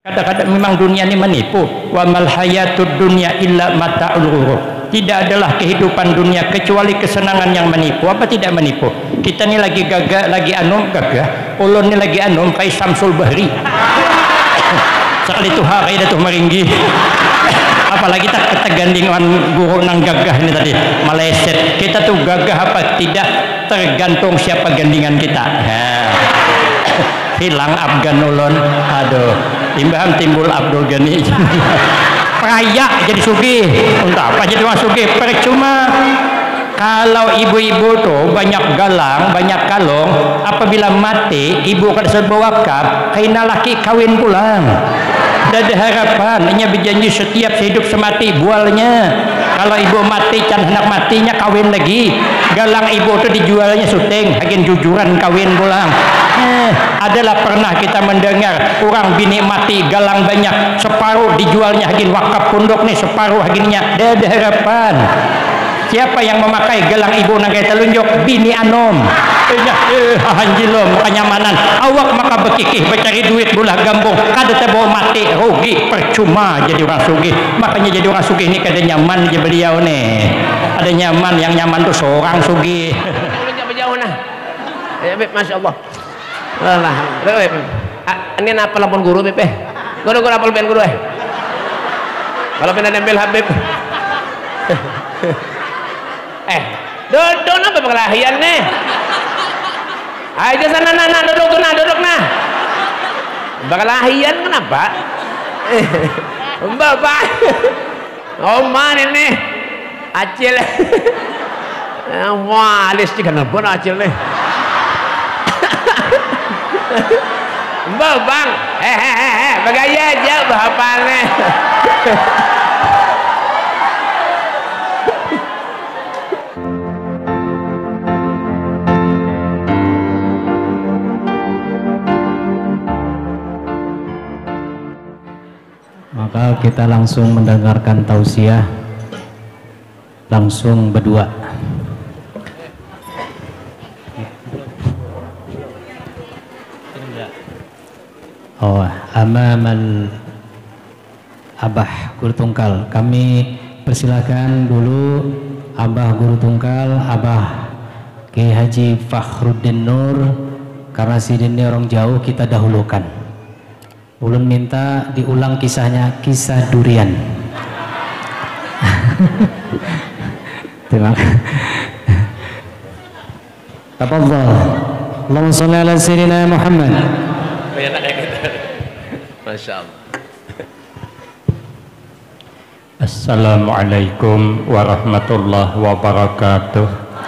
Kadang-kadang memang dunia ini menipu. Wa mal hayatud dunya illa mata'ul ghurur. Tidak adalah kehidupan dunia kecuali kesenangan yang menipu. Apa tidak menipu? Kita ini lagi gagah, lagi anum gagah. Ulun ini lagi anum kayak Samsul Bahri. Sekali itu hari dah tuh meringgi. Apalagi kita ketegandingan guru nang gagah ini tadi meleset. Kita tuh gagah apa tidak tergantung siapa gandingan kita. Hilang Afgan ulun, aduh, timbang timbul Abdul Ghani. Peraya jadi sugih, untuk apa jadi orang sugih? Percuma. Kalau ibu-ibu tuh banyak galang, banyak kalung, apabila mati ibu akan serba wakaf, kaina laki kawin pulang. Tidak ada harapan, hanya berjanji setiap hidup semati bualnya. Kalau ibu mati, can hendak matinya kawin lagi. Galang ibu itu dijualnya syuting, hakin jujuran kawin pulang. Adalah pernah kita mendengar orang bini mati galang banyak, separuh dijualnya hakin wakaf pondok nih, separuh hakinnya. Tidak ada harapan. Siapa yang memakai gelang ibu nang kaya telunjuk? Bini anom. Hanjilom kenyamanan. Awak maka bekikih bercari duit bulah gambung. Kada tebo mati rugi percuma jadi orang sugih. Makanya jadi orang sugih ini kada nyaman je beliau nih. Ada nyaman, yang nyaman tuh seorang sugih. Jauh nah. Ya Beb, Masya Allah. Lah, ini apa lapor guru Beb? Guru lapor ben guru Kalau pernah nempel Habib. Duduk apa perkelahian nih? Ayo sana duduk nah. Perkelahian kenapa? Bapak. Oh mana ini? Acil. Wah, alis juga nebon acil nih. Bang. Bagaya aja bahannya. Maka kita langsung mendengarkan tausiah langsung berdua. Amamal Abah Guru Tungkal, kami persilakan dulu Abah Guru Tungkal, Abah Kiai Haji Fakhruddin Nur, karena sidin ini orang jauh kita dahulukan. Ulun minta diulang kisahnya, kisah durian. Terima kasih. Tafadhal. Allahumma shalli ala sayyidina Muhammad. Masya Allah. Assalamualaikum warahmatullahi wabarakatuh.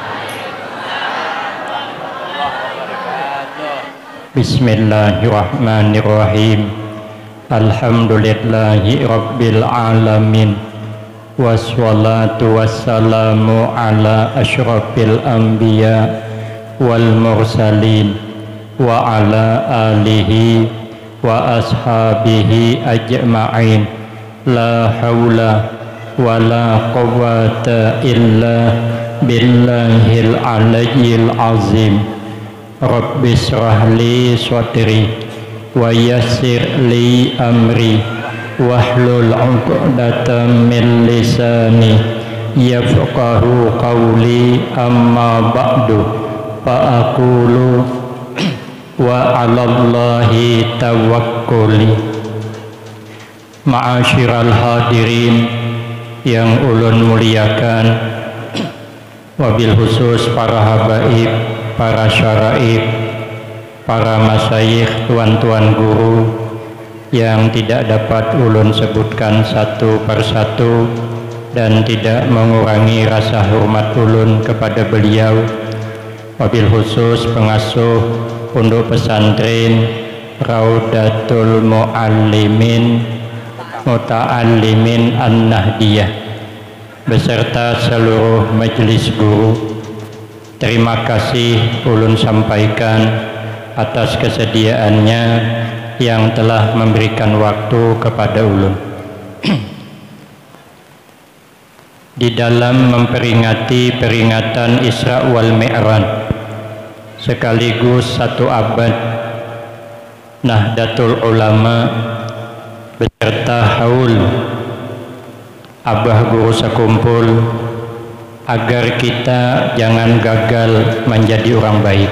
Bismillahirrahmanirrahim. Alhamdulillahi rabbil alamin. Wassalatu wassalamu ala asyrafil anbiya wal mursalin wa ala alihi wa ashabihi ajma'in. La hawla wa la quwwata illa billahil aliyyil azim. Rabbi shrah li sadri wa yassir li amri wahlul 'uqdatam min lisani yafqahu qawli, amma ba'du fa aqulu wa 'alallahi tawakkuli. Ma'asyiral hadirin yang ulun muliakan, wabil khusus para habaib, para syaraib, para masyayikh, tuan-tuan guru yang tidak dapat ulun sebutkan satu persatu dan tidak mengurangi rasa hormat ulun kepada beliau. Wabil khusus pengasuh Pondok Pesantren Raudatul Muallimin Muta'allimin An-Nahdiyah beserta seluruh majelis guru. Terima kasih ulun sampaikan atas kesediaannya yang telah memberikan waktu kepada ulun di dalam memperingati peringatan Isra wal Mi'raj sekaligus 1 abad Nahdlatul Ulama beserta haul abah guru sekumpul agar kita jangan gagal menjadi orang baik.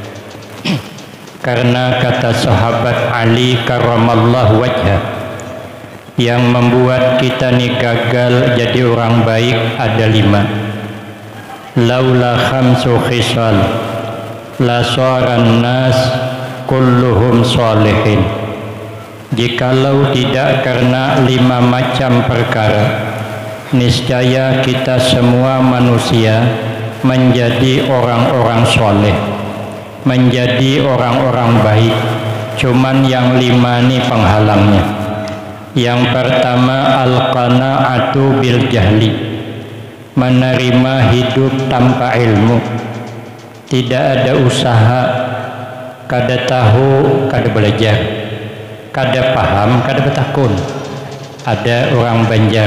Karena kata sahabat Ali karramallahu wajhah, yang membuat kita nih gagal jadi orang baik ada 5. Laula khamsu khisal la saran nas kulluhum salihin. Jikalau tidak karena 5 macam perkara, niscaya kita semua manusia menjadi orang-orang soleh, menjadi orang-orang baik. Cuman yang 5 ini penghalangnya. Yang pertama, al-qana'atu bil jahli, menerima hidup tanpa ilmu. Tidak ada usaha, kada tahu, kada belajar, kada paham, kada betakun. Ada orang Banjar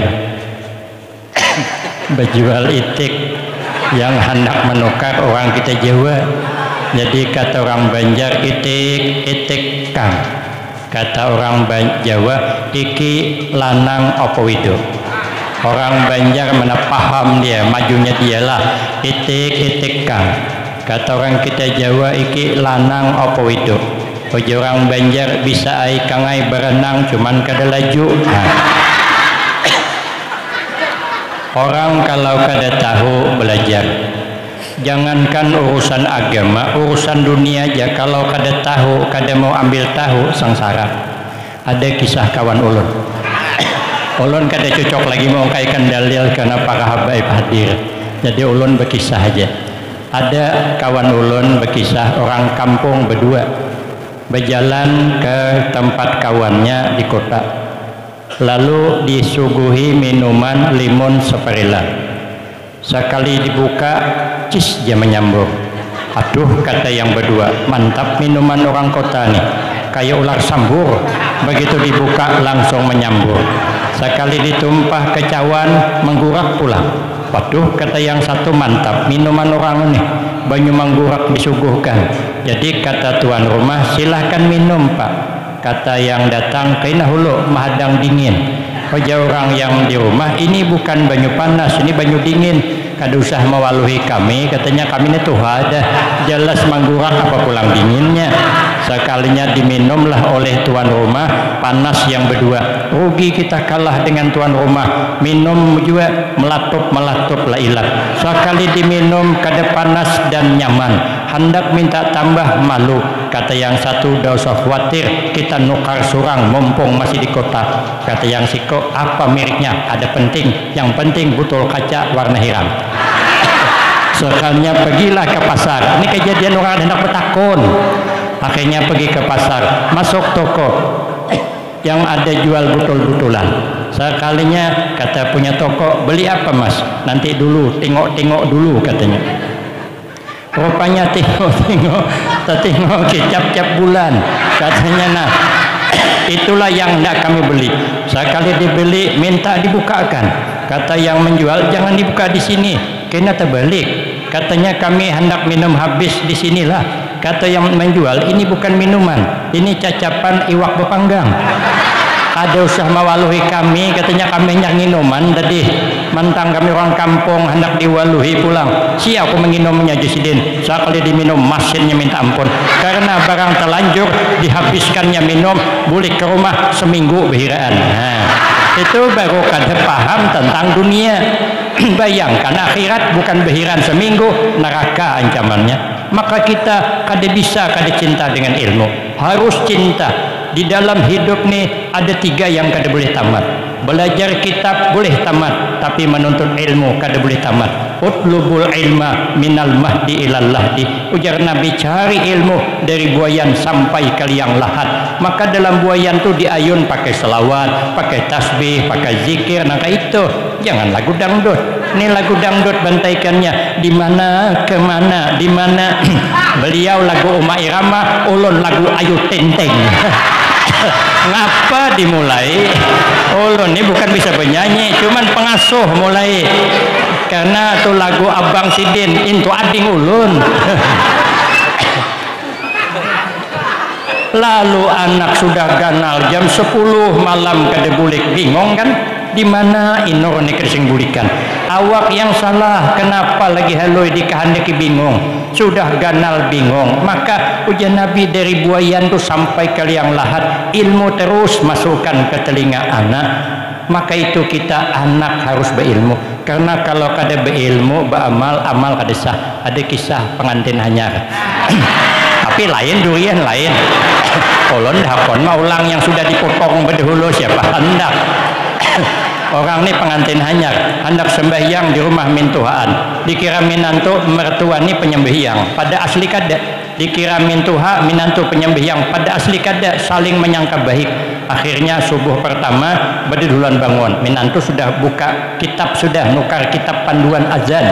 berjual itik yang hendak menukar orang kita Jawa. Jadi kata orang Banjar, itik kang. Kata orang Jawa, iki lanang apa wido. Orang Banjar mana paham dia, majunya dialah itik kang. Kata orang kita Jawa, iki lanang apa wido. Orang Banjar bisa ai kangai berenang cuman kada laju. Orang kalau kada tahu belajar, jangankan urusan agama, urusan dunia aja kalau kada tahu, kada mau ambil tahu, sengsara. Ada kisah kawan ulun. Ulun kada cocok lagi mau kaikan dalil karena para habaib hadir. Jadi ulun berkisah aja. Ada kawan ulun berkisah, orang kampung berdua berjalan ke tempat kawannya di kota. Lalu disuguhi minuman limun seperila. Sekali dibuka, cis dia menyambur. Aduh, kata yang berdua, mantap minuman orang kota nih, kayak ular sambur. Begitu dibuka langsung menyambur. Sekali ditumpah ke cawan, menggurak pulang. Waduh, kata yang satu, mantap minuman orang ini, banyu menggurak disuguhkan. Jadi kata tuan rumah, silahkan minum pak. Kata yang datang, kena hulu mahadang dingin. Jauh orang yang di rumah, ini bukan banyu panas, ini banyu dingin. Kada usah mewaluhi kami, katanya kami ini tuh ada jelas menggurak apa pulang dinginnya. Sekalinya diminumlah oleh tuan rumah, panas yang berdua. Rugi kita kalah dengan tuan rumah, minum juga melatup lah ilat. Sekali diminum kada panas dan nyaman, hendak minta tambah malu. Kata yang satu, dah usah khawatir, kita nukar surang mumpung masih di kota. Kata yang siko, apa miliknya? Ada penting, yang penting botol kaca warna hitam. Sekalinya pergilah ke pasar. Ini kejadian orang hendak bertakun. Akhirnya pergi ke pasar, masuk toko yang ada jual botol-botolan. Sekalinya kata punya toko, beli apa mas? Nanti dulu, tengok-tengok dulu katanya. Rupanya tengok kecap-cap bulan katanya. Nah, itulah yang hendak kami beli. Sekali dibeli minta dibukakan. Kata yang menjual, jangan dibuka di sini, kena terbalik. Katanya kami hendak minum habis di sinilah. Kata yang menjual, ini bukan minuman, ini cacapan iwak bepanggang. Ada usah mewaluhi kami, katanya kami yang minuman tadi. Mentang kami orang kampung hendak diwaluhi pulang. Siapa aku menginumnya Jusidin? Sekali diminum masinnya minta ampun. Karena barang terlanjur dihabiskannya minum, balik ke rumah seminggu behiraan. Nah, itu baru kada paham tentang dunia. Bayangkan akhirat bukan behiran seminggu, neraka ancamannya. Maka kita kada bisa kada cinta dengan ilmu, harus cinta. Di dalam hidup nih ada 3 yang kada boleh tamat. Belajar kitab boleh tamat, tapi menuntut ilmu kada boleh tamat. Utlubul ilma minal mahdi ilal lahdi. Ujar Nabi, cari ilmu dari buayan sampai ke liang lahat. Maka dalam buayan tu diayun pakai selawat, pakai tasbih, pakai zikir. Nah itu jangan lagu dangdut. Ini lagu dangdut bantaikannya di mana ke mana, di mana. Beliau lagu Uma Irama, ulun lagu Ayu Ting Ting. Ngapa dimulai? Ulun ini bukan bisa bernyanyi, cuman pengasuh mulai. Karena tu lagu Abang Sidin, itu ading ulun. lalu anak sudah ganal jam 10 malam kada bulik, bingung kan di mana inor ni kesing bulikan. Awak yang salah, kenapa lagi haloi dikahandaki bingung, sudah ganal bingung. Maka ujian Nabi dari buayan tu sampai ke liang lahat, ilmu terus masukkan ke telinga anak. Maka itu kita anak harus berilmu, karena kalau kada berilmu beramal, amal kada sah. Ada kisah pengantin hanyar tapi lain durian lain kolon hakon mau ulang yang sudah dipotong berdahulu siapa hendak orang ni pengantin hanyar hendak sembahyang di rumah mintuhaan, dikira minantu mertua ni penyembahyang, pada asli kada. Dikira mintuha minantu penyembahyang, pada asli kada, saling menyangka baik. Akhirnya subuh pertama berduluan bangun, minantu sudah buka kitab, sudah nukar kitab panduan azan.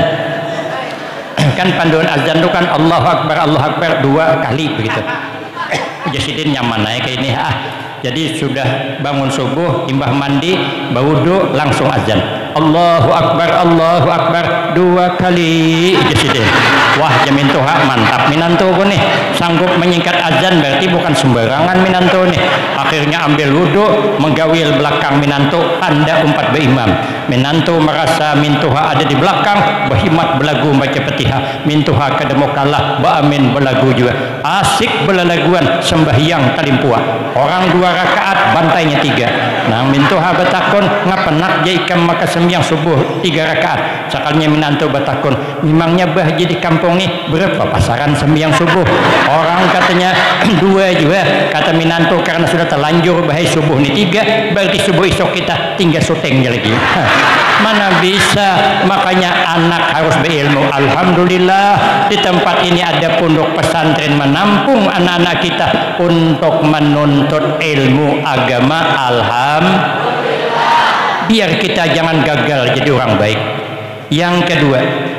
Kan panduan azan itu kan Allahu Akbar 2 kali begitu. Jasidin nyaman aja kayak ini Jadi sudah bangun subuh, imbah mandi, bawudu, langsung azan. Allahu Akbar 2 kali. Jasidin. Wah, jamin tuha mantap minantu ko nih. Sanggup menyingkat azan berarti bukan sembarangan minantu nih. Akhirnya ambil wudu, menggawil belakang minantu, tanda umpat beimam. Minantu merasa mintuha ada di belakang, berhimat belagu baca Fatihah. Mintuha kademo kalah, baamin belagu juga. Asik belalaguan sembahyang talimpua. Orang 2 rakaat, bantainya 3. Nah, mintuha batakon ngapenak jaikam maka sembahyang subuh 3 rakaat. Sakalnya minantu batakon, memangnya bah jadi kampung ni berapa pasaran sembahyang subuh? Orang katanya 2 juga. Kata minantu karena sudah terlanjur bahai subuh ni 3, berarti subuh esok kita tinggal syutingnya lagi. Mana bisa, makanya anak harus berilmu. Alhamdulillah di tempat ini ada pondok pesantren menampung anak-anak kita untuk menuntut ilmu agama. Alhamdulillah, biar kita jangan gagal jadi orang baik. Yang kedua,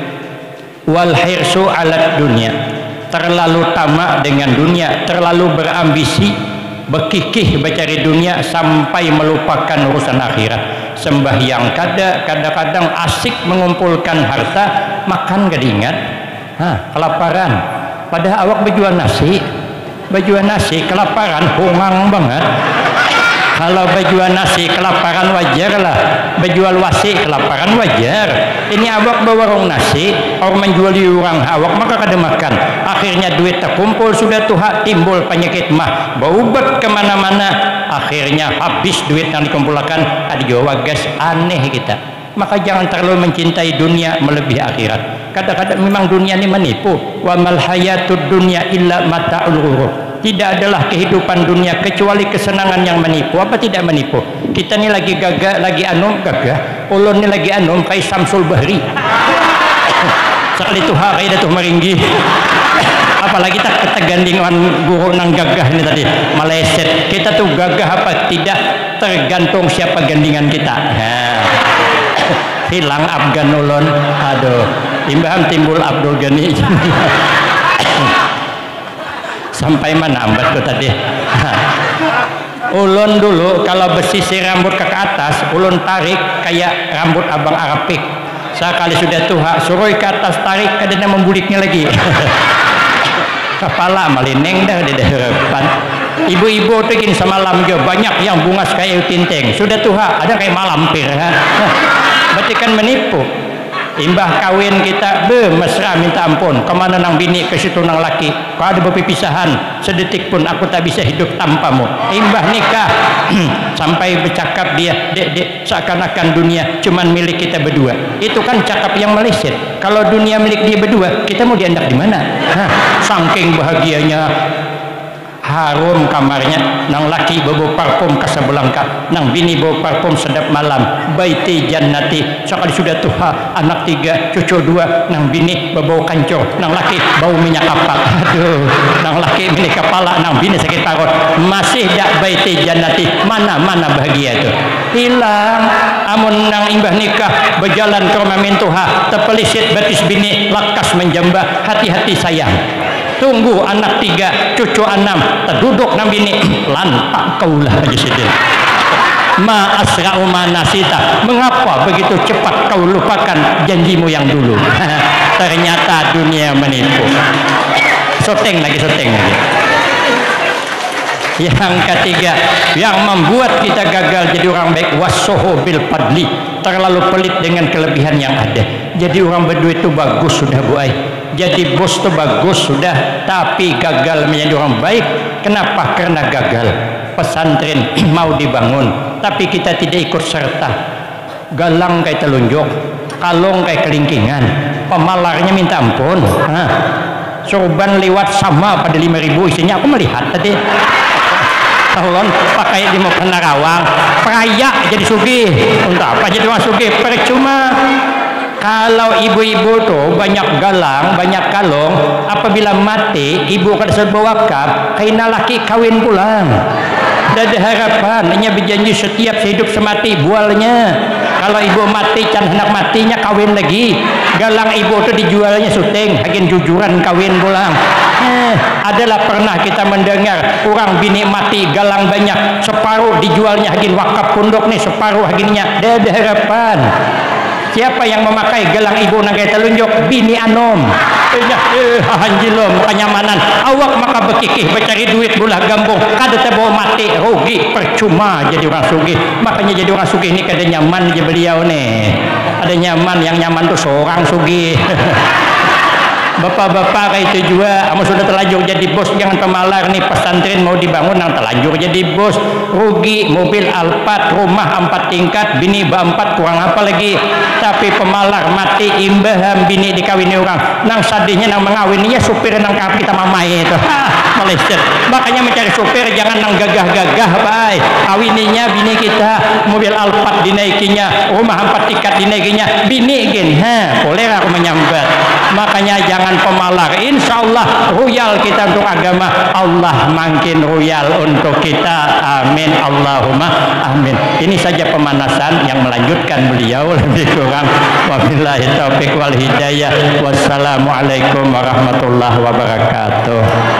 wal hirsu alat dunia, terlalu tamak dengan dunia, terlalu berambisi, berkikih mencari dunia sampai melupakan urusan akhirat. Sembahyang kada, kadang-kadang asik mengumpulkan harta, makan gak diingat, kelaparan. Padahal awak berjual nasi, kelaparan, hungang banget. Kalau berjual nasi kelaparan wajar lah, berjual wasi kelaparan wajar. Ini awak berwarung nasi, orang menjual orang awak maka kada makan. Akhirnya duit terkumpul sudah tuha, timbul penyakit mah, berubat kemana-mana. Akhirnya habis duit yang dikumpulkan, ada juga gas aneh kita. Maka jangan terlalu mencintai dunia melebihi akhirat. Kadang-kadang memang dunia ini menipu. Wa mal hayatud dunya illa mata'ul ghurur. Tidak adalah kehidupan dunia kecuali kesenangan yang menipu. Apa tidak menipu? Kita ni lagi gagah, lagi anum gagah. Ulun ni lagi anum kai Samsul Bahri. Sekali tu hari dah tu meringgi. Apalagi tak ketagandingan guru nang gagah ni tadi meleset. Kita tu gagah apa tidak tergantung siapa gandingan kita. Hilang Afgan ulun. Aduh, imbaham timbul Abdul Ghani. Sampai mana ambat tu tadi? Ulun dulu kalau bersisir rambut ke atas, ulun tarik kayak rambut abang Arapik. Sekali sudah tuha, suruh ke atas tarik, kadang membuliknya lagi. Kepala malineng dah di depan. Ibu-ibu tu kini semalam juga banyak yang bungas kayak tinteng. Sudah tuha, ada kayak malampir. Berarti kan menipu. Imbah kawin kita mesra minta ampun, kemana nang bini ke situ nang laki. Kalau ada perpisahan sedetik pun aku tak bisa hidup tanpamu. Imbah nikah sampai bercakap dia, dek seakan-akan dunia cuman milik kita berdua. Itu kan cakap yang meleset. Kalau dunia milik dia berdua, kita mau diandak di mana? Saking bahagianya, harum kamarnya, nang laki bawa parfum Casablanca, nang bini bawa parfum sedap malam, baiti jannati. Sekali sudah tuha, anak 3, cucu 2, nang bini bawa kancur, nang laki bau minyak kapal. Aduh, nang laki minyak kepala, nang bini sakit parut. Masih dak baiti jannati, mana bahagia itu hilang. Amun nang imbah nikah berjalan ke rumah mintuha, terpelisit betis bini lakas menjambah, hati-hati sayang. Tunggu anak 3, cucu 6, terduduk nang bini lantak kaulah aja sidin. Ma asra'u ma nasita. Mengapa begitu cepat kau lupakan janjimu yang dulu? Ternyata dunia menipu. Syuting lagi. Yang ketiga, yang membuat kita gagal jadi orang baik, wasoho bil padli, terlalu pelit dengan kelebihan yang ada. Jadi orang berduit itu bagus sudah Bu Ai, jadi bos itu bagus sudah, tapi gagal menjadi orang baik. Kenapa? Karena gagal. Pesantren mau dibangun tapi kita tidak ikut serta, galang kayak telunjuk, kalong kayak kelingkingan, pemalarnya minta ampun. Sorban lewat sama pada 5.000 isinya, aku melihat tadi talon pakai di Penarawang, peraya jadi sugih. Untuk apa jadi orang sugih? Percuma. Kalau ibu-ibu tuh banyak galang, banyak kalung, apabila mati ibu kada serba wakaf, kaina laki kawin pulang. Dan ada harapan, hanya berjanji setiap sehidup semati bualnya. Kalau ibu mati, can hendak matinya kawin lagi. Galang ibu itu dijualnya syuting, hakin jujuran kawin pulang. Adalah pernah kita mendengar orang bini mati galang banyak, separuh dijualnya hakin wakaf pondok nih, separuh hakinnya. Ada harapan. Siapa yang memakai gelang ibu nagai telunjuk? Bini anom. Anjilom kenyamanan. Awak maka bekikih bercari duit bulah gambung. Kada terbawa mati rugi percuma jadi orang sugih. Makanya jadi orang sugih ini kada nyaman aja beliau nih. Ada nyaman, yang nyaman tuh seorang sugih. Bapak-bapak kayak itu juga, kamu sudah terlanjur jadi bos, jangan pemalar nih. Pesantren mau dibangun yang terlanjur jadi bos, rugi. Mobil Alphard, rumah 4 tingkat, bini 4 kurang apa lagi. Tapi pemalar mati imbaham bini dikawini orang, nang sadihnya nang mengawininya supir nang kita mamai itu. Meleset. Makanya mencari supir jangan nang gagah-gagah baik. Awininya bini kita, mobil Alphard dinaikinya, rumah 4 tingkat dinaikinya, bini gin. Boleh aku menyambat. Makanya jangan pemalar. Insya Allah royal kita untuk agama, Allah makin royal untuk kita. Amin Allahumma amin. Ini saja pemanasan, yang melanjutkan beliau lebih kurang. Wabillahi taufiq wal hidayah. Wassalamualaikum warahmatullahi wabarakatuh.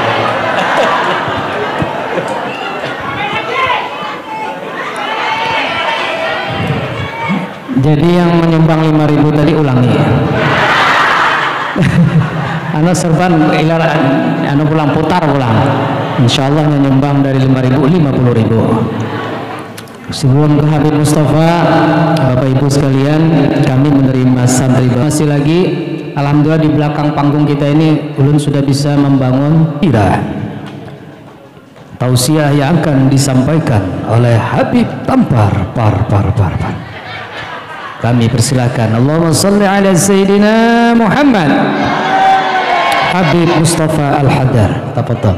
Jadi yang menyumbang 5.000 tadi ulangi. Anu serban anu pulang putar pulang. Insyaallah menyumbang dari 5.000 50.000. Sebelum ke Habib Mustafa, Bapak Ibu sekalian, kami menerima santri masih lagi. Alhamdulillah di belakang panggung kita ini ulun sudah bisa membangun pira. Tausiah yang akan disampaikan oleh Habib Tampar par. Kami persilakan. Allahumma shalli ala Sayyidina Muhammad. Habib Mustafa Al-Haddar. Tafadhal.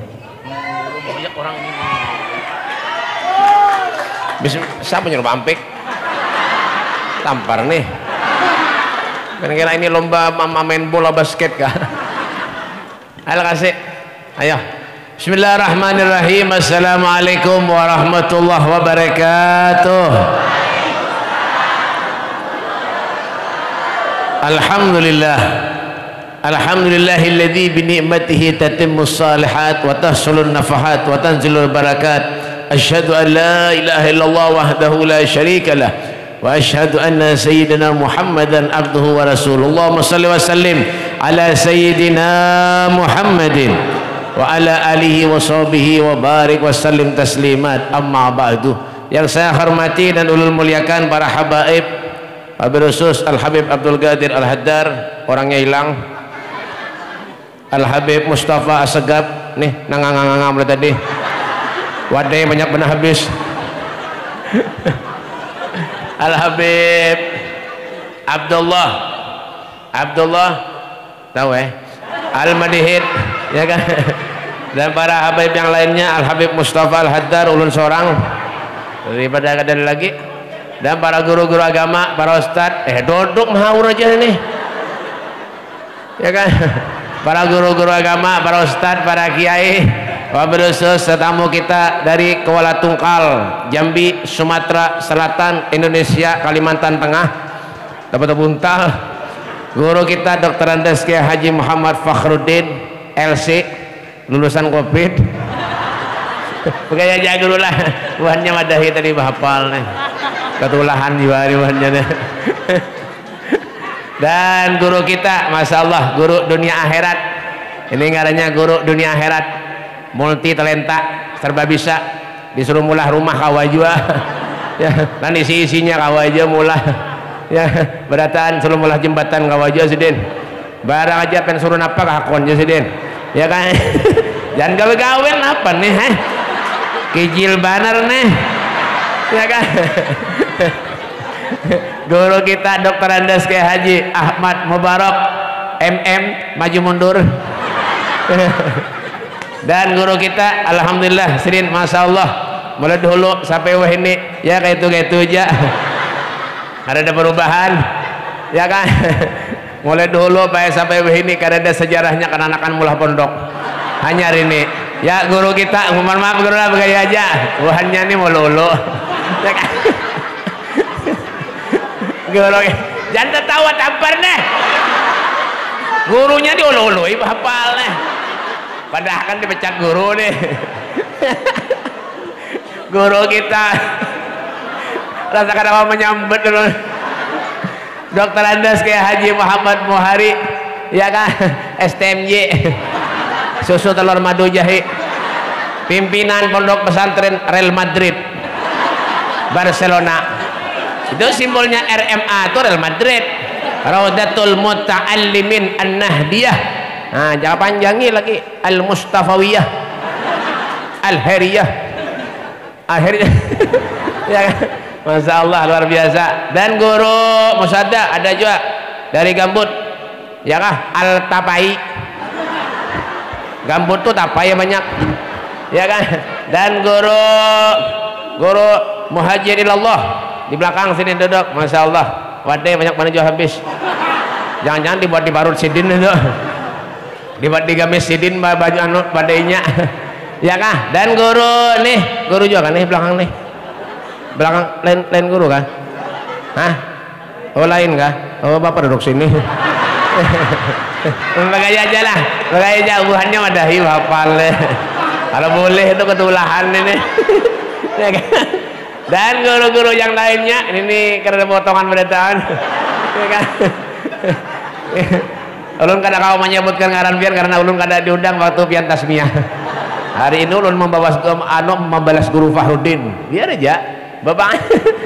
Siapa nyuruh pampik? Tampar nih. Kira-kira ini lomba main bola basket kah? Ayo kasih. Ayo. Bismillahirrahmanirrahim. Assalamualaikum warahmatullahi wabarakatuh. Alhamdulillah. Alhamdulillahilladzi bi ni'matihi tatimmus shalihat wa tahsulun nafahat wa tanzilul barakat. Asyhadu an la ilaha illallah wahdahu la syarika lah wa asyhadu anna sayyidina Muhammadan abduhu wa rasuluh. Allahumma shalli wa sallim ala sayyidina Muhammadin wa ala alihi wa sahbihi wa barik wa sallim taslimat. Amma ba'du. Yang saya hormati dan ulul muliakan para habaib, Habib Khusus Al-Habib Abdul Qadir Al-Haddar, orangnya hilang. Al-Habib Mustafa Assegaf nih nangang-nangang mulai tadi. Wadai banyak benar habis. Al-Habib Abdullah tahu Al-Madihid ya kan. Dan para habib yang lainnya, Al-Habib Mustafa Al-Haddar ulun seorang daripada ada lagi. Dan para guru-guru agama, para ustadz, duduk mahaur aja nih ya kan. Para guru-guru agama, para ustadz, para kiai, wabil khusus tetamu kita dari Kuala Tungkal, Jambi, Sumatera Selatan, Indonesia, Kalimantan Tengah, dapat buntal. Guru kita Dr. Andes Kiai Haji Muhammad Fakhruddin LC, lulusan Covid. Pokoknya jaga dulu lah, buahnya madahi tadi bahapal nih, ketulahan juga buahnya nih. Dan guru kita, masya Allah, guru dunia akhirat. Ini ngarannya guru dunia akhirat. multi talenta, serba bisa, disuruh mulah rumah kawajua ya, dan isi-isinya kawaja mulah ya, berataan suruh mulah jembatan kawaja sidin, barang aja pen suruh napa kakonnya sidin ya kan. Jangan gawe-gawe apa nih kijil banar nih ya kan. Guru kita Dr. Andes Kiai Haji Ahmad Mubarak MM maju mundur dan guru kita alhamdulillah Sidin Masya Allah mulai dulu sampai wah ini ya kayak itu aja ada perubahan ya kan. Mulai dulu sampai wah ini karena ada sejarahnya kenanakan mulah pondok hanya hari ini ya. Guru kita mohon maaf guru lah begaya aja wahannya ini mau lulu ya kan. Guru jangan tertawa tampar nih, gurunya diulu-ului hafal nih, padahal kan dipecat guru nih. Guru kita rasakan apa menyambut dulu Dr. Andes Kiai Haji Muhammad Muhari ya kan, STMJ susu telur madu jahe, pimpinan pondok pesantren Real Madrid Barcelona. Itu simbolnya RMA itu Real Madrid, Raudatul Muta'allimin An-Nahdiyah. Nah, jangan panjangi lagi Al-Mustafawiyah, Al-Heriyah, Akhirnya ya, Masya Allah luar biasa. Dan guru Musada ada juga dari Gambut ya kah, Al-Tapai. Gambut tuh tapai banyak ya kan. Dan guru Muhajir ilallah di belakang sini duduk, Masya Allah wadah banyak mana juga habis. Jangan-jangan dibuat di parut sidin itu, dibuat di gamis sidin baju anu badainya ya kah. Dan guru nih, guru juga kan nih belakang nih, belakang lain guru kan. Hah? Oh lain kah? Oh bapak duduk sini. Bagaya aja lah, bagaya aja ubuhannya madahi hafal. Kalau boleh itu ketulahan ini. Ya kan? Dan guru-guru yang lainnya ini karena potongan berataan ya kan. Ulun kada kau menyebutkan ngaran biar karena ulun kada diundang waktu pian tasmiyah. Hari ini ulun membalas guru Fahrudin biar aja bapak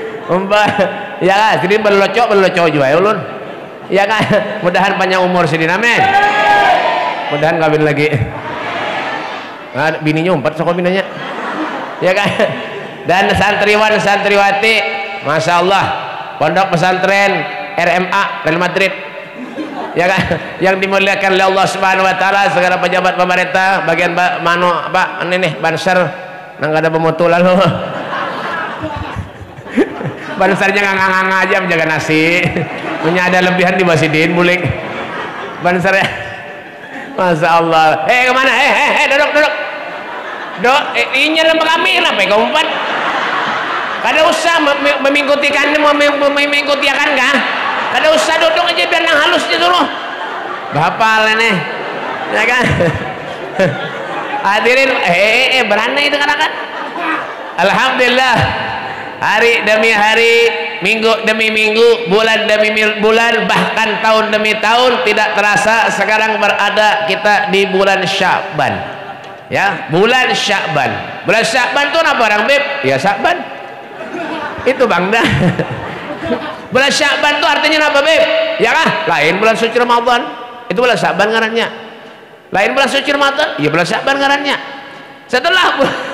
ya jadi berlocok juga ya ulun ya kan. Mudahan panjang umur sidin amin, mudahan kawin lagi. Nah, bininya umpat sok binanya ya kan. Dan santriwan santriwati Masya Allah pondok pesantren RMA Real Madrid ya kan, yang dimuliakan oleh Allah Subhanahu Wa Taala, segala pejabat pemerintah bagian mano apa ini nih banser nang ada pemutu lalu bansernya ngang aja menjaga nasi punya ada lebihan di Basidin bulik bansernya. Masya Allah. Kemana duduk ini lembah kami kenapa ya kamu empat kada usah mengikuti akan kah, kada usah duduk aja biar nang halus dia dulu bahapal ini ya kan. Hadirin berani itu kan. Alhamdulillah hari demi hari, minggu demi minggu, bulan demi bulan, bahkan tahun demi tahun tidak terasa sekarang berada kita di bulan Sya'ban ya, bulan Sya'ban. Bulan Sya'ban itu apa orang beb? Ya Sya'ban itu bang dah. Bulan Sya'ban itu artinya apa beb? Ya kah? Lain bulan suci Ramadan itu bulan Sya'ban ngarannya, lain bulan suci Ramadan ya bulan Sya'ban ngarannya. Setelah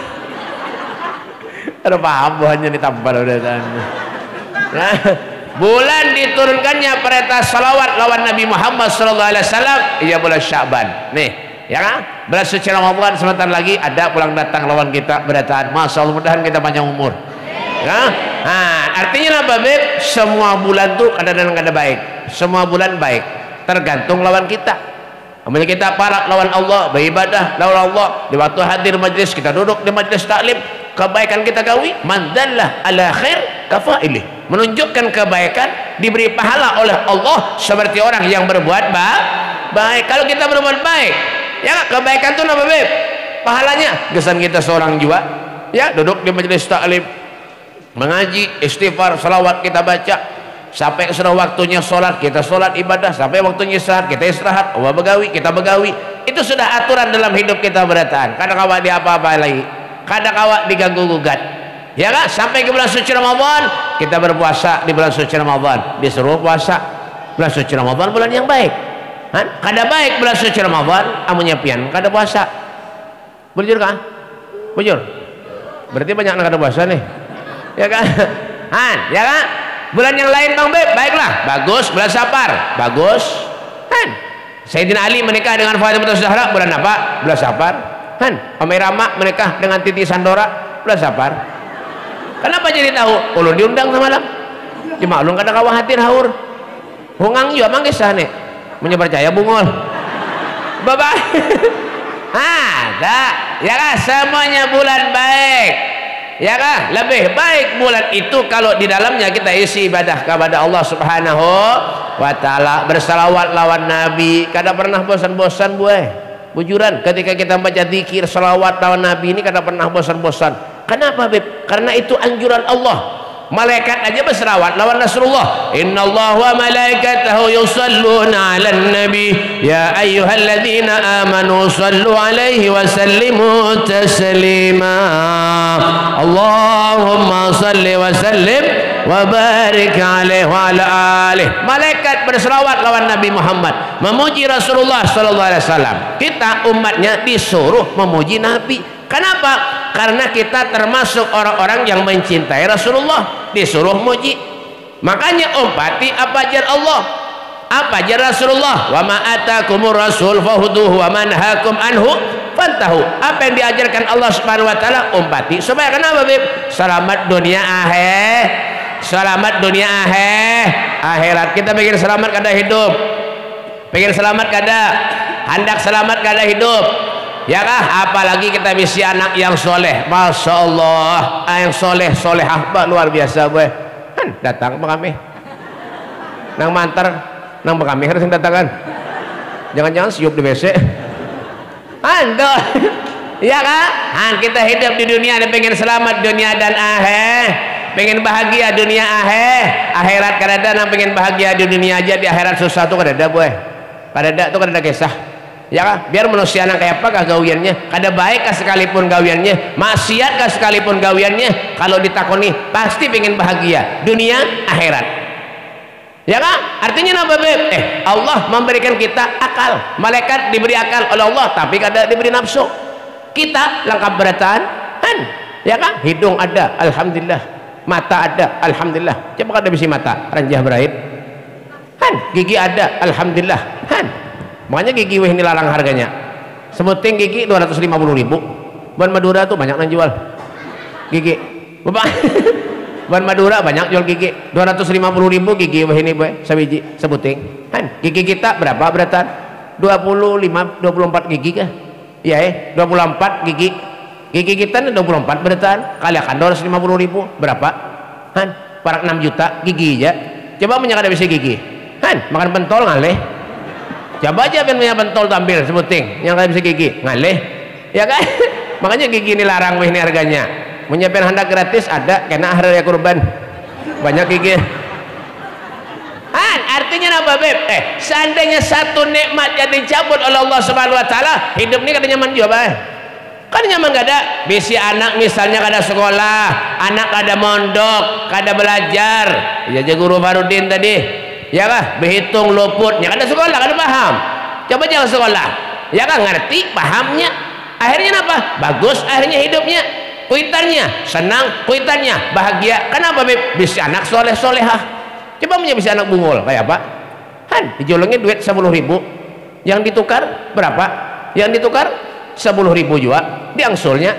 ada paham buahnya ditampar udah kan. Nah, bulan diturunkannya perintah salawat lawan Nabi Muhammad SAW iya bulan Sya'ban nih ya kan. Bulan suci Ramadan sebentar lagi ada pulang datang lawan kita berataan. Masya Allah mudahan kita panjang umur ya. Nah, artinya apa beb? Semua bulan tuh kadang-kadang kada baik, semua bulan baik tergantung lawan kita. Apabila kita parak lawan Allah, beribadah lawan Allah, di waktu hadir majlis kita duduk di majlis taklim, kebaikan kita gawi, mandallah ala khair kafailih, menunjukkan kebaikan diberi pahala oleh Allah seperti orang yang berbuat baik. Kalau kita berbuat baik ya kebaikan itu apa beb? Pahalanya kesan kita seorang juga ya duduk di majelis taklim mengaji, istighfar, salawat kita baca sampai sudah waktunya sholat kita sholat ibadah, sampai waktunya istirahat kita istirahat, Allah begawi kita begawi, Itu sudah aturan dalam hidup kita berataan. Kadang awak di apa-apa lagi, kadang awak diganggu gugat, ya kan? Sampai ke bulan suci Ramadan, kita berpuasa di bulan suci Ramadan, disuruh puasa. Bulan suci Ramadan bulan yang baik, kada baik bulan suci Ramadan amunya pian kada puasa. Bujur kan? Bujur. Berarti banyak nak kada puasa nih, ya kan? Ya kan? Bulan yang lain Bang Beb, baiklah, bagus. Bulan Safar, bagus. Sayyidina Ali menikah dengan Fatimah Zahra bulan apa? Bulan Safar. Omai Rama menikah dengan Titi Sandora bulan Safar. Kenapa jadi tahu? Ulun diundang semalam. Cuma ulun kada khawatir haur. Hungang juga mang kisah nih. Menyepercaya bungol. Bye-bye. Ya kan? Semuanya bulan baik. Ya kan? Lebih baik bulan itu kalau di dalamnya kita isi ibadah kepada Allah Subhanahu wa taala, bersalawat lawan Nabi. Kada pernah bosan-bosan buah. Bujuran ketika kita baca zikir salawat lawan Nabi ini kada pernah bosan-bosan. Kenapa, Beb? Karena itu anjuran Allah. Malaikat aja berselawat lawan Rasulullah. Innallaha wa malaikatahu yusalluna 'alan nabi ya ayyuhalladzina amanu sallu 'alaihi wa sallimu taslima. Allahumma salli wa sallim wa barik 'alaihi wa ala alihi. Malaikat berselawat lawan Nabi Muhammad, memuji Rasulullah sallallahu alaihi wasallam. Kita umatnya disuruh memuji Nabi. Kenapa? Karena kita termasuk orang-orang yang mencintai Rasulullah, disuruh muji. Makanya umpati apa ajar Allah, apa ajar Rasulullah. Wa ma atakumur rasul fahuduhu wa man hakum anhu fantahu. Apa yang diajarkan Allah Subhanahu wa taala umpati. Supaya kenapa, Beb? Selamat dunia akhir. Selamat dunia akhirat. Kita pengen selamat kada hidup. Pengen selamat kada, hendak selamat kada hidup. Ya kah? Apalagi kita bisa anak yang soleh, masya Allah, yang soleh solehah, luar biasa boy. Datang apa kami? Nang mantar, nang kami harus datang kan? Jangan-jangan siup di WC. Ando, ya kah? Kita hidup di dunia dan pengen selamat dunia dan akhir, pengen bahagia dunia akhir, akhirat kadada nang pengen bahagia di dunia aja, di akhirat susah tuh kadada boy. Kadada tuh kadada kisah. Ya kan? Biar manusia anak kayak apa kah gawiannya, kada baik kah sekalipun gawiannya, maksiat kah sekalipun gawiannya, kalau ditakoni pasti pengen bahagia dunia akhirat. Ya kan? Artinya apa, Beb? Allah memberikan kita akal, malaikat diberi akal oleh Allah tapi kada diberi nafsu. Kita lengkap berataan, ya kan? Hidung ada, alhamdulillah. Mata ada, alhamdulillah. Coba kada bisi mata, ranjah berait. Gigi ada, alhamdulillah. Makanya gigi weh ini larang harganya. Sebuting gigi 250.000. Ban Madura tuh banyak yang jual gigi. Bapak. Ban Madura banyak jual gigi. 250.000 gigi weh ini boy, sabiji sebuting. Gigi kita berapa beratan? 25 24 gigi kah? Iya 24 gigi. Gigi kita nih 24 beratan. Kali akan 250.000 berapa? Parak 6 juta gigi aja. Coba punya kada bisa gigi. Makan pentol ngaleh. Coba aja punya pentol tampil sebuting yang kada bisa gigi ngaleh. Ya kan? Makanya gigi ini larang weh ini harganya. Menyiapkan hendak gratis ada kena hari kurban. Banyak gigi. Artinya apa, Beb? Seandainya satu nikmat yang dicabut oleh Allah Subhanahu wa taala, hidup ini kada nyaman juga, kan nyaman kada? Bisi anak misalnya kada sekolah, anak kada mondok, kada belajar. Ya aja guru Farudin tadi. Ya kah? Berhitung luputnya kada sekolah, kada paham. Coba jangan sekolah. Ya kan ngerti, pahamnya. Akhirnya apa? Bagus akhirnya hidupnya. Kuitannya senang, kuitannya bahagia. Kenapa, Beb? Bisa anak soleh solehah. Coba punya bisa anak bungul kayak apa? Dijolongin duit 10.000. Yang ditukar berapa? Yang ditukar 10.000 juga. Diangsulnya.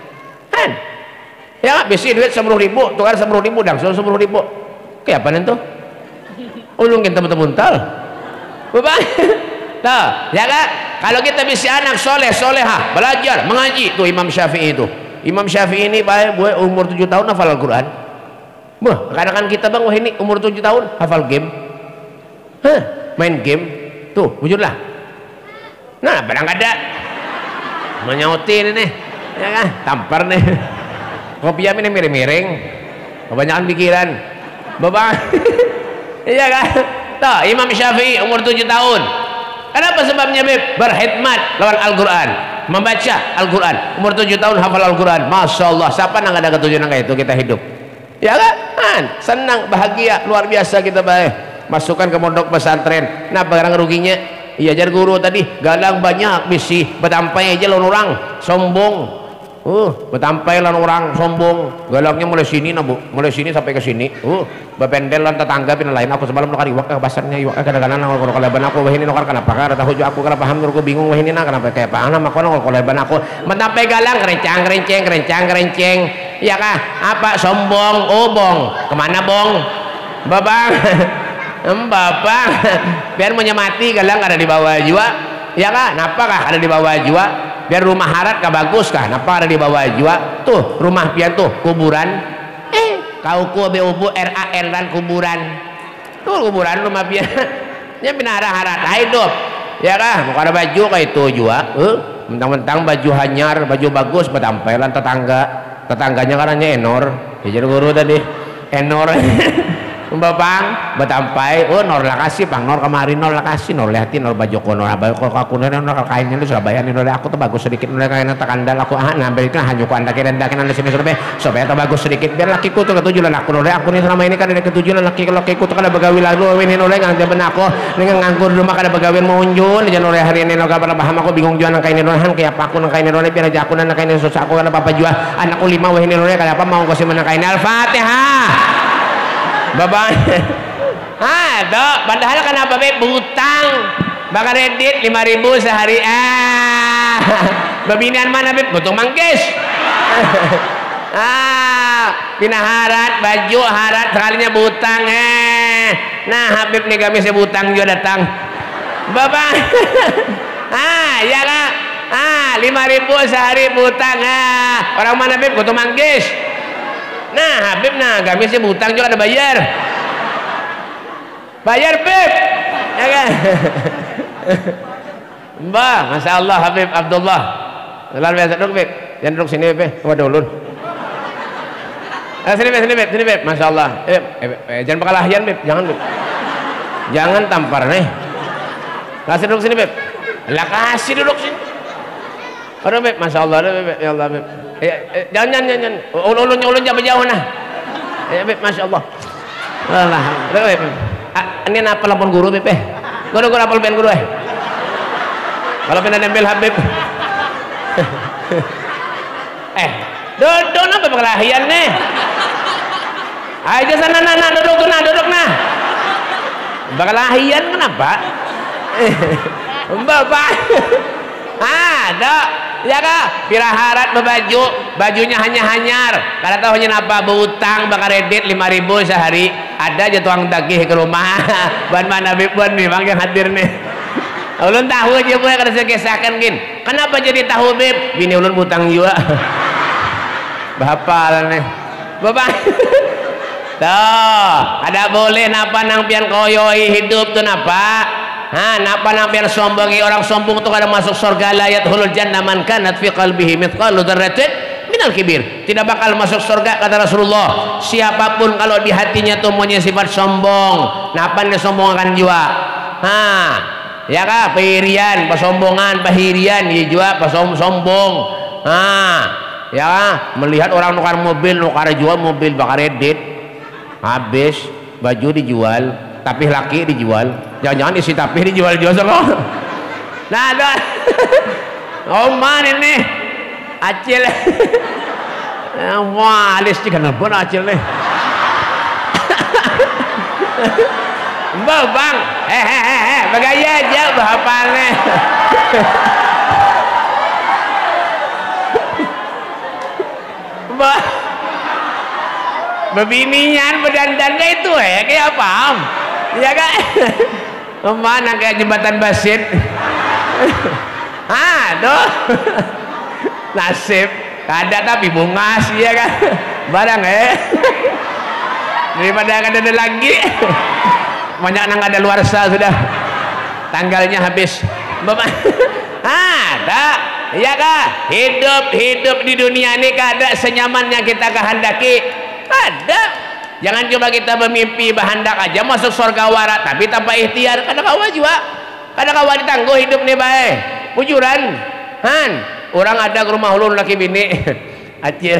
Ya bisa duit 10.000, tukar 10.000, diangsul 10.000. Kayak apa itu? Ulung kita betul-betul Bapak. Nah, ya kan? Kalau kita bisa anak soleh solehah, belajar mengaji, tuh Imam Syafi'i itu. Imam Syafi'i ini baik gue umur 7 tahun hafal Al-Quran. Kadang-kadang kita bang, wah ini umur 7 tahun hafal game. Main game tuh wujudlah. Nah barang ada menyautin ini, ya kan? Tampar nih. Kopi ini miring-miring, kebanyakan pikiran Bapak. Iya kan? Tuh Imam Syafi'i umur 7 tahun Kenapa sebabnya Beb? Berkhidmat lawan Al-Quran, membaca Al-Quran. Umur 7 tahun hafal Al-Quran. Masya Allah, siapa nang ada ketujuan kayak itu kita hidup? Ya kan? Senang, bahagia, luar biasa kita baik. Masukkan ke pondok pesantren. Nah, barang ruginya? Iya, jar guru tadi galang banyak bisi, betampai aja lawan orang sombong. Betampai lan orang sombong, galaknya mulai sini na Bu, mulai sini sampai ke sini. Bependel lan tetangga pina lain aku semalam nakari wak basarnya iwak kadang-kadang kalau kalaban aku wah ini nokar kenapa kan tahu juga aku kalau paham aku bingung wah ini nah kenapa kayak apa anak aku kalau kalaban aku betampai galang kerencang ya kah apa sombong bong kemana bong babang babang biar menyemati galang ada di bawah juga ya kah napa kah ada di bawah juga biar rumah harat kah bagus kah napa ada di bawah juga tuh rumah pian tuh kuburan kau ku bubu RAN dan kuburan tuh kuburan rumah pian nya pinara harat hidup ya kah mau ada baju kayak itu juga mentang-mentang baju hanyar baju bagus betampelan tetangganya karena enor ya jadi guru tadi enor Bapang betampai nor lakasi pang nor kemarin nor lakasi nor lihatin nor baju kono abang kok aku nor kain ini Surabaya nih nor aku tuh bagus sedikit nor kain takandal aku ngambil itu hanya ku anda kira ndakin anda sini Surabaya tuh bagus sedikit biar lakiku tuh ketujuan aku nor aku nih selama ini kan ada ketujuan lakiku tuh kada begawi lalu ini nor nggak jaban aku dengan nganggur rumah kada begawi munjun jangan nor hari ini nor kada paham aku bingung jualan kain nor han kayak apa aku nor kain nor biar aja aku nor kain susah aku kada apa jual anakku 5 wah ini nor kada apa mau kasih mana kain Al-Fatihah Bapak dok padahal kenapa be butang bakal redit 5.000 sehari babinian mana be butuh manggis pina harat baju harat sekalinya butang nah Habib nih kami sebutang juga datang Bapak ya kak 5.000 sehari butang orang mana be butuh manggis nah Habib nah kami sih butang juga ada bayar Beb ya kan Mbak Masya Allah Habib Abdullah luar biasa duduk Beb jangan duduk sini Beb waduh ulun sini Beb Masya Allah jangan pakalahian Beb jangan Beb jangan tampar nih kasih duduk sini Beb lah kasih duduk sini aduh Beb Masya Allah Beb ya Allah Beb jangan ulun jauh nah ya Beb Masya Allah lah Beb ini apa lapor guru Beb guru apa lepen guru kalau pernah nempel Habib duduk apa perkelahian nih aja sana duduk nah perkelahian kenapa Bapak dok ya kak piraharat berbaju bajunya hanya hanyar karena tahu hanya apa berutang bakal redit 5.000 sehari ada aja tuang dagih ke rumah buat mana buat memang yang hadir nih ulun tahu aja gue kada segesakan gin kenapa jadi tahu Beb bini ulun butang juga bapak nih Bapak tuh ada boleh napa nang pian koyoi hidup tuh napa napa nampian sombongi orang sombong itu kada masuk surga la yadkhulul jannah man kanat fi qalbihi mithqalu dzarratin minal kibir tidak bakal masuk surga kata Rasulullah siapapun kalau di hatinya tuh punya sifat sombong napa dia sombongkan juga ya kah pahirian pasombongan pahirian ya juga pasombong ya melihat orang nukar mobil nukar jual mobil bakar edit habis baju dijual tapi laki dijual jangan-jangan isi tapi dijual sama nah ada man ini acil wah alis juga nebon acil nih bang bagaya aja bahapannya bebinian bedandannya itu kayak apa ya kan mana kayak jembatan Basit aduh nasib ada tapi bungas ya kan barang daripada ada lagi banyak nang ada luar sah sudah tanggalnya habis Bapak ada ya kak hidup di dunia ini kada senyaman yang kita kehendaki ada jangan coba kita bermimpi berhendak aja masuk surga warat tapi tanpa ikhtiar kadang kawa juga kada kawa ditangguh hidup nih bae bujuran han orang ada ke rumah ulun laki bini acil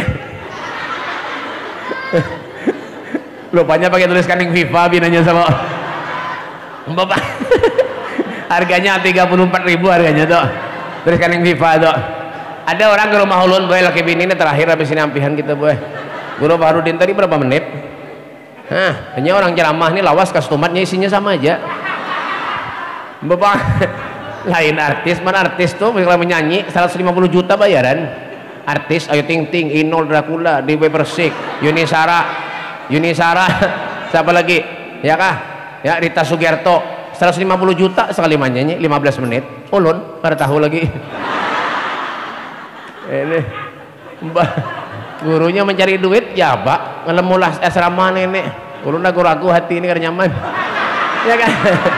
lupanya pakai tulis kaning FIFA binanya sama bapak harganya 34.000 harganya tuh tulis kaning FIFA tuh ada orang ke rumah ulun boy laki bini ini terakhir habis ini ampihan kita boy Guru Bahrudin tadi berapa menit hanya orang ceramah ini lawas customernya isinya sama aja bapak lain artis mana artis tuh kalau menyanyi 150 juta bayaran artis Ayu Ting Ting, Inul Dracula, Dewi Persik, Yuni Sara siapa lagi ya kah ya Rita Sugiarto 150 juta sekali menyanyi 15 menit ulun pada tahu lagi ini mbak gurunya mencari duit ya pak ngelemulah asrama nenek ulun ragu-ragu hati ini karena nyaman ya kan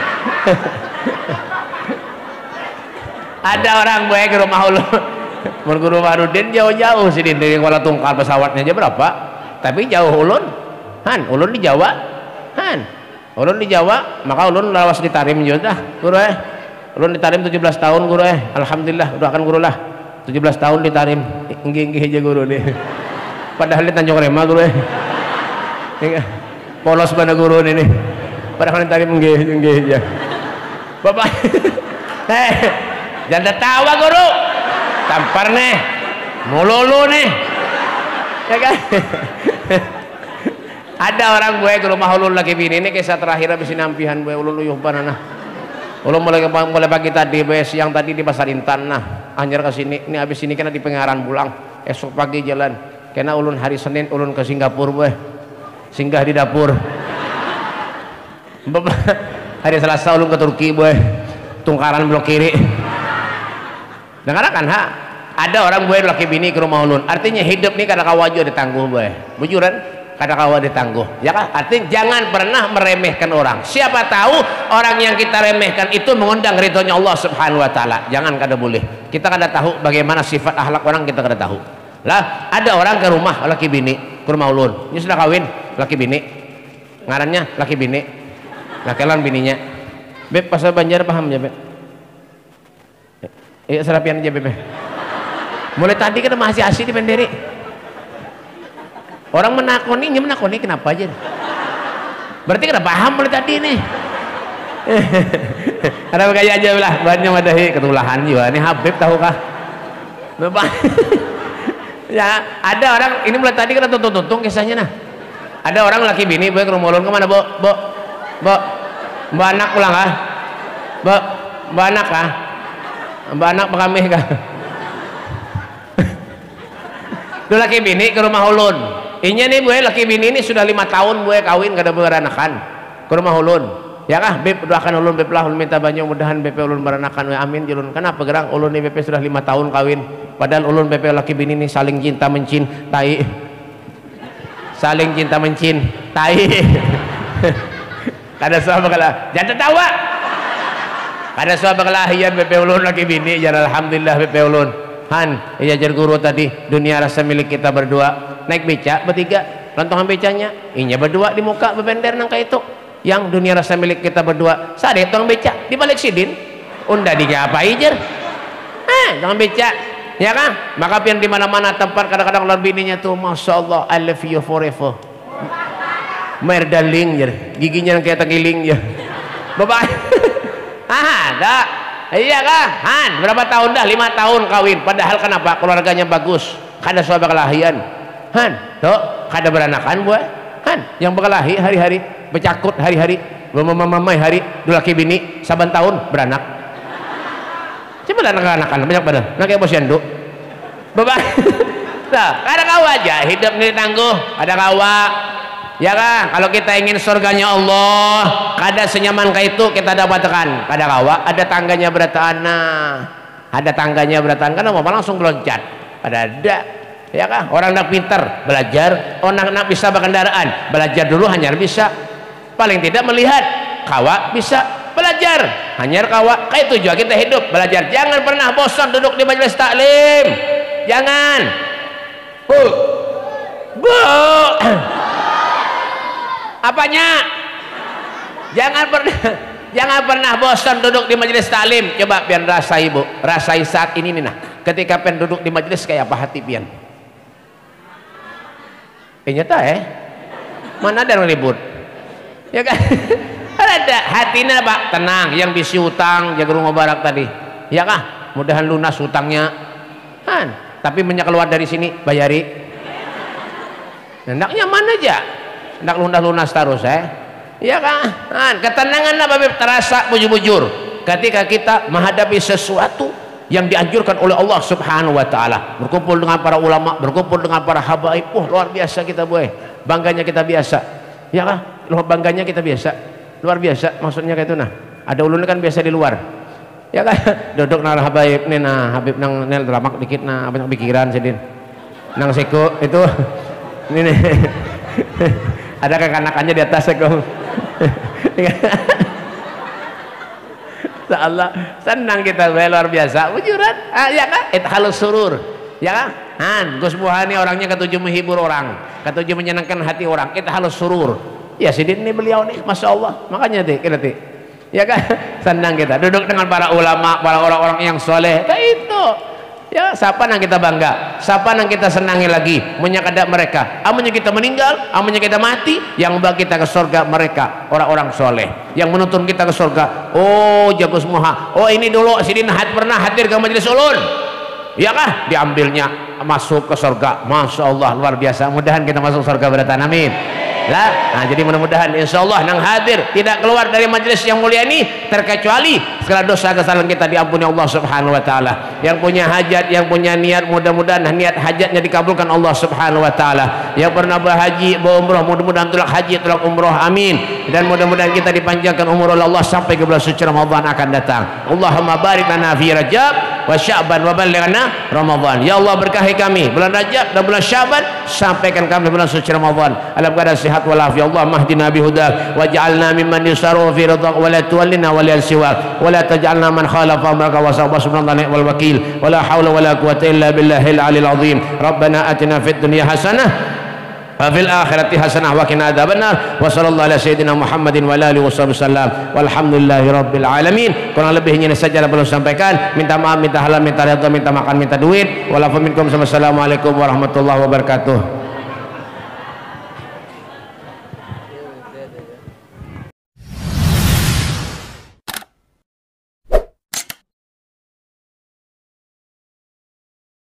ada orang baik ke rumah ulun Guru Bahrudin jauh-jauh sih dari Kuala Tungkal pesawatnya aja berapa tapi jauh ulun han ulun di Jawa han ulun di Jawa maka ulun lawas ditarim juga guru ulun ditarim 17 tahun guru alhamdulillah doakan guru lah 17 tahun ditarim enggih aja guru nih padahal di Tanjung Rema guru polos pada guru ini padahal ditarim enggih aja bapak jangan tertawa guru tampar nih mululu nih ya kan ada orang gue ke rumah ulun lagi bini ini kisah terakhir habis nampihan gue ulun uyuh banana ulun mulai pagi tadi siang tadi di Pasar Intan nah anjir ke sini ini habis ini kena di Pengaran pulang esok pagi jalan karena ulun hari Senin ulun ke Singapura gue singgah di dapur hari Selasa ulun ke Turki gue tungkaran blok kiri dengar kan ha ada orang gue laki bini ke rumah ulun artinya hidup nih kada kawa juga ditangguh gue bujuran kada kawa ditangguh ya kan artinya jangan pernah meremehkan orang siapa tahu orang yang kita remehkan itu mengundang ridhonya Allah subhanahu wa ta'ala jangan kada boleh kita kada tahu bagaimana sifat akhlak orang kita kada tahu lah ada orang ke rumah laki bini ke rumah ulun ini sudah kawin laki bini ngarannya laki bini lakelan bininya beb pasal Banjar paham ya beb serapian aja beb mulai tadi kan masih asik di pendiri orang menakoni kenapa aja berarti kena paham mulai tadi nih ada kayak aja lah banyak madahi ketulahan juga ini Habib tahukah bapak ya ada orang ini mulai tadi kan tuntung kisahnya nah ada orang laki bini ke rumah ulun kemana bo mbak anak pulang kah mbak anak kah mbak anak kami kah itu laki bini ke rumah ulun inya nih gue laki bini ini sudah 5 tahun gue kawin kada beranakan ke rumah ulun ya kah beb doakan ulun beb lah ulun minta banyak mudahan beb ulun beranakan we amin ulun kenapa gerang ulun nih beb sudah 5 tahun kawin padahal ulun beb laki bini ini saling cinta mencintai saling cinta mencintai kada suah bakal jangan tertawa kada suah bakalahian beb ulun laki bini jangan alhamdulillah beb ulun han iya jar guru tadi dunia rasa milik kita berdua naik beca bertiga lontongan becanya inya berdua di muka bebender nang kayak itu yang dunia rasa milik kita berdua sadek tong beca di balik sidin unda digapai jar tong beca ya kan maka pian di mana-mana tempat kadang-kadang lor bininya tuh masya Allah I love you forever mer darling jar giginya kayak tegiling ya bapak ada iya kah han berapa tahun dah 5 tahun kawin padahal kenapa keluarganya bagus kada soal kelahian han tuh kada beranakan buat han yang berkelahi hari-hari bercakut hari-hari mamai hari dulaki bini saban tahun beranak coba anak-anakan banyak badan nak kayak bos yandu bapak nah kada kawa aja hidup ini tangguh ada kawa ya kan kalau kita ingin surganya Allah kada senyaman kayak itu kita dapatkan kada kawa ada tangganya berataan ada tangganya berataan kan apa langsung loncat ada ya kan orang nak pintar belajar orang nak bisa berkendaraan belajar dulu hanya bisa paling tidak melihat kawa bisa belajar hanya kawa kayak itu juga kita hidup belajar jangan pernah bosan duduk di majelis taklim jangan bu apanya jangan pernah Jangan pernah bosan duduk di majelis taklim. Coba pian rasai Bu, rasai saat ini nih nah. Ketika pian duduk di majelis kayak apa hati pian? Nyata mana ada yang ribut? Ya kan? Ada hatinya Pak tenang, yang bisi utang jaga rumah barak tadi. Ya kah? Mudahan lunas utangnya. Kan? Tapi banyak keluar dari sini bayari. Hendaknya mana aja? Hendak lunas terus ya kan? Ketenanganlah Habib terasa bujur-bujur ketika kita menghadapi sesuatu yang dianjurkan oleh Allah Subhanahu wa taala. Berkumpul dengan para ulama, berkumpul dengan para habaib. Luar biasa kita boy. Bangganya kita biasa. Ya kan? Luar bangganya kita biasa. Luar biasa maksudnya kayak itu nah. Ada ulun kan biasa di luar. Ya kan? Duduk nang habaib nih nah, Habib nang nel dramak dikit nah, banyak pikiran sedin. Nang seko itu ini nih. Ada kekanakannya di atas seko. Allah senang kita luar biasa wujuran ya kan itu halus surur ya kan Gus Buhani orangnya ketujuh menghibur orang, ketujuh menyenangkan hati orang, kita halus surur ya sidin ini beliau nih Masya Allah makanya kita ya kan senang kita duduk dengan para ulama, para orang-orang yang soleh itu ya siapa yang kita bangga, siapa yang kita senangi lagi menyakadak mereka, amunnya kita meninggal, amunnya kita mati, yang membawa kita ke surga mereka orang-orang soleh yang menuntun kita ke surga. Oh jago semua, oh ini dulu sidin pernah hadir ke majelis ulun ya kah, diambilnya masuk ke surga. Masya Allah luar biasa, mudahan kita masuk surga beratan amin lah. Nah jadi mudah-mudahan insya Allah nang hadir tidak keluar dari majelis yang mulia ini terkecuali segala dosa kesalahan kita diampuni Allah Subhanahu wa taala. Yang punya hajat, yang punya niat, mudah-mudahan niat hajatnya dikabulkan Allah Subhanahu wa taala. Yang pernah berhaji, berumrah, mudah-mudahan tulak haji, tulak umroh, amin. Dan mudah-mudahan kita dipanjangkan umur oleh Allah sampai ke bulan suci Ramadan akan datang. Allahumma barik lana fi Rajab wa Sya'ban wa ballighna Ramadan. Ya Allah berkahi kami bulan Rajab dan bulan Sya'ban, sampaikan kami bulan suci Ramadan alam keadaan sehat walafiat. Allah mahdina bihudak waj'alna mimman yusaru fi ridhaq wa la tuwallina wa la siwak wa la taj'alna man khalafa amraka wa subhanallahi wal wakil wa la hawla wa la quwwata illa billahil aliyil azim. Rabbana atina fid dunya hasanah wa fil akhirati hasanah wa qina adzabannar. Wa sallallahu ala sayyidina Muhammadin wa alihi wasallam. Walhamdulillahi rabbil alamin. Kurang lebihnya ini saja yang perlu sampaikan. Minta maaf, minta halal, minta redha, minta makan, minta duit. Walafu minkum. Wassalamualaikum warahmatullahi wabarakatuh.